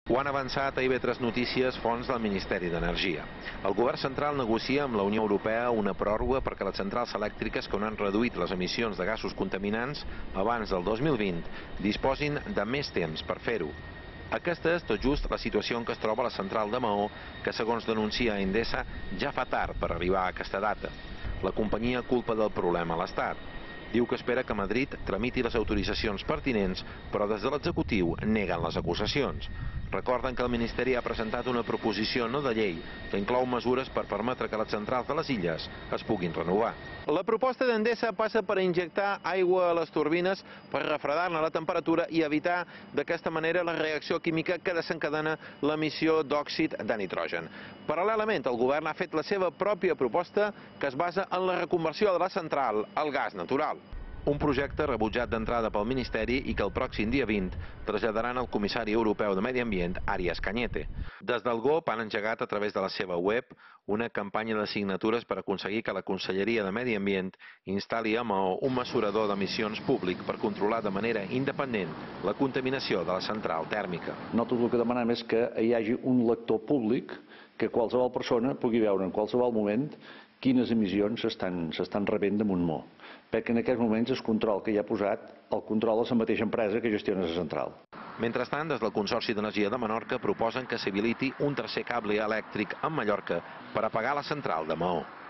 Ho han avançat a IB3 Notícies fonts del Ministeri d'Energia. El govern central negocia amb la Unió Europea una pròrroga perquè les centrals elèctriques que no han reduït les emissions de gasos contaminants abans del 2020 disposin de més temps per fer-ho. Aquesta és tot just la situació en què es troba la central de Maó, que segons denuncia Endesa ja fa tard per arribar a aquesta data. La companyia culpa del problema a l'Estat. Diu que espera que Madrid tramiti les autoritzacions pertinents, però des de l'executiu neguen les acusacions. Recorden que el Ministeri ha presentat una proposició no de llei que inclou mesures per permetre que les centrals de les illes es puguin renovar. La proposta d'Endesa passa per injectar aigua a les turbines per refredar-ne la temperatura i evitar d'aquesta manera la reacció química que desencadena l'emissió d'òxid de nitrogen. Paral·lelament, el govern ha fet la seva pròpia proposta que es basa en la reconversió de la central al gas natural. Un projecte rebutjat d'entrada pel Ministeri i que el pròxim dia 20 traslladaran al comissari europeu de Medi Ambient, Arias Cañete. Des del GOP han engegat a través de la seva web una campanya de signatures per aconseguir que la Conselleria de Medi Ambient instal·li a Maó un mesurador d'emissions públic per controlar de manera independent la contaminació de la central tèrmica. Nosaltres el que demanem és que hi hagi un lector públic que qualsevol persona pugui veure en qualsevol moment quines emissions s'estan rebent de Montmó, perquè en aquests moments el control que hi ha posat el controla la mateixa empresa que gestiona la central. Mentrestant, des del Consorci d'Energia de Menorca proposen que s'habiliti un tercer cable elèctric a Mallorca per apagar la central de Maó.